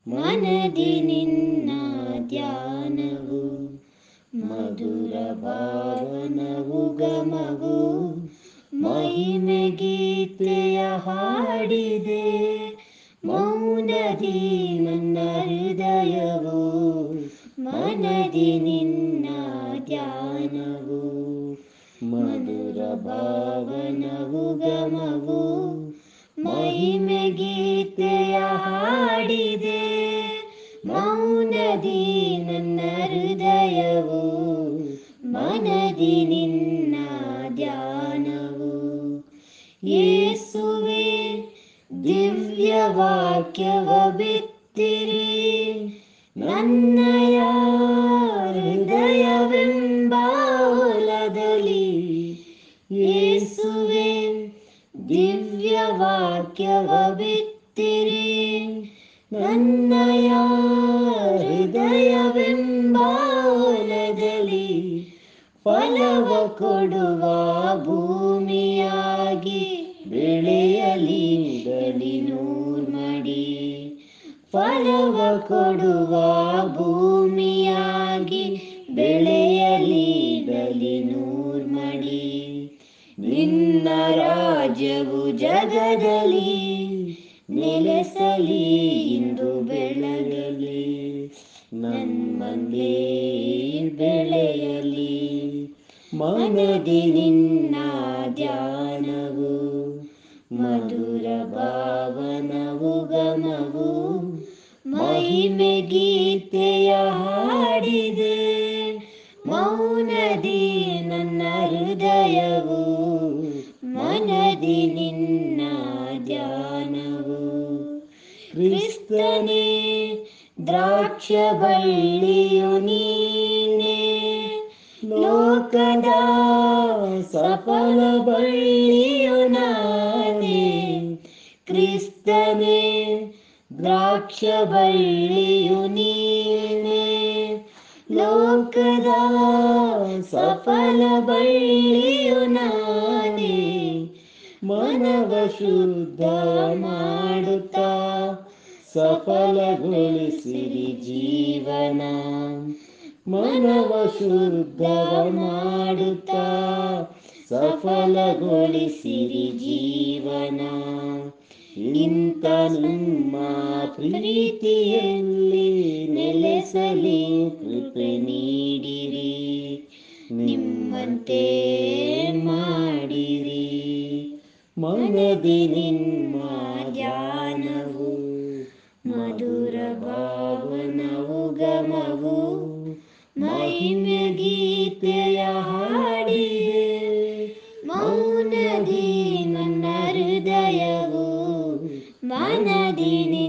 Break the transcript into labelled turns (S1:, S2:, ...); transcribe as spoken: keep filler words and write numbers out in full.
S1: ಮನದಿ ನಿನ್ನ ಧ್ಯಾನವು ಮಧುರ ಭಾವನವು ಗಮವು ಮಹಿಮೆ ಗೀತೆಯ ಹಾಡಿದೆ ಮೌನದಿ ನನ್ನ ಹೃದಯವು ಮನದಿ ನಿನ್ನ ಧ್ಯಾನವು ಮಧುರ ಭಾವನವು ಗಮವು ಮಹಿಮೆ ಗೀತೆಯ ಹಾಡಿದೆ ಮೌನದಿ ನನ್ನ ಹೃದಯವು ಮನದಿ ನಿನ್ನ ಧ್ಯಾನವು ಯೇಸುವೆ ದಿವ್ಯ ವಾಕ್ಯವ ಬಿತ್ತಿರಿ ನನ್ನಯ ಹೃದಯವೆಂಬ ಹೊಲದಲ್ಲಿ ಯೇಸುವೆ ದಿವ್ಯ ವಾಕ್ಯವ ಬಿತ್ತಿರಿ ನನ್ನಯ ಹೃದಯವೆಂಬ ಹೊಲದಲ್ಲಿ ಫಲವ ಕೊಡುವ ಭೂಮಿಯಾಗಿ ಬೆಳೆಯಲಿ ಇಡಲಿ ನೂರ್ಮಡಿ ಫಲವ ಕೊಡುವ ಭೂಮಿಯಾಗಿ ಬೆಳೆಯಲಿ ಇಡಲಿ ನೂರ್ಮಡಿ ನಿನ್ನ ರಾಜ್ಯವು ಜಗದಲ್ಲಿ ನೆಲೆಸಲಿ ಇಂದು ಬೆಳಗಲಿ ನನ್ಮಂದೇ ಬೆಳೆಯಲಿ ಮನದಿ ನಿನ್ನ ಧ್ಯಾನವು ಮಧುರ ಭಾವನವು ಗಮವು ಮಹಿಮೆ ಗೀತೆಯ ಹಾಡಿದೆ ಮೌನದಿ ನನ್ನ ಹೃದಯವು ಮನದಿ ನಿನ್ನ ಧ್ಯಾನವು ಕ್ರಿಸ್ತನೇ ದ್ರಾಕ್ಷ ಬಳ್ಳಿಯು ನೀನೆ ಲೋಕದ ಸಫಲ ಬಳ್ಳಿಯು ನಾನೇ ಕ್ರಿಸ್ತನೇ ದ್ರಾಕ್ಷ ಬಳ್ಳಿಯು ನೀನೆ ಲೋಕದ ಸಫಲ ಬಳ್ಳಿಯು ನಾನೇ ಮನವ ಶುದ್ಧ ಮಾಡುತ್ತಾ ಸಫಲಗೊಳಿಸಿರಿ ಜೀವನ ಮನವ ಶುದ್ಧ ಮಾಡುತ್ತಾ ಸಫಲಗೊಳಿಸಿರಿ ಜೀವನ ಇಂಥ ನಿಮ್ಮ ಪ್ರೀತಿಯಲ್ಲಿ ನೆಲೆಸಲಿ ಕೃಪೆ ನೀಡಿರಿ ನಿಮ್ಮಂತೆ ಮಾಡಿರಿ ಮನದಿ ನಿಮ್ಮ ಧ್ಯಾನವು ಮಧುರ ಭಾವನವು ಗಮವು ಮಹಿಮೆ ಗೀತೆಯ ಹಾಡಿದೆ ಮೌನದಿ ನನ್ನ ಹೃದಯವು ಮನದಿ